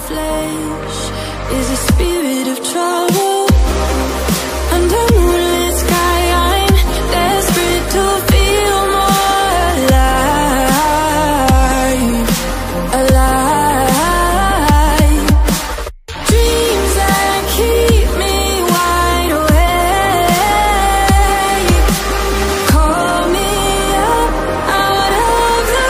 flesh is a spirit of trouble. Under moonlit sky, I'm desperate to feel more alive, alive. Dreams that keep me wide awake. Call me up out of the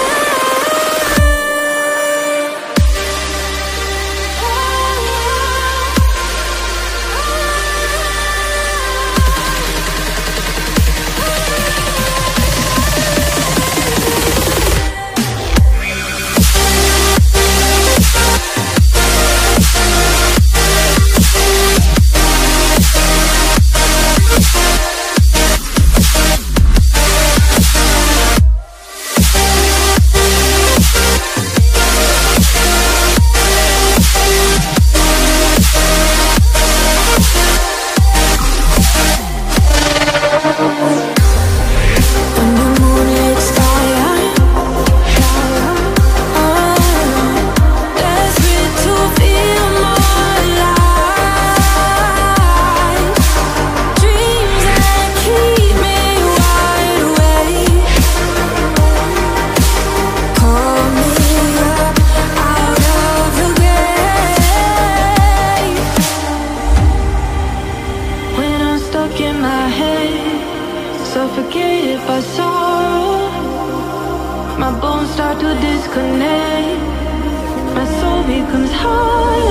suffocated by sorrow. My bones start to disconnect. My soul becomes hollow.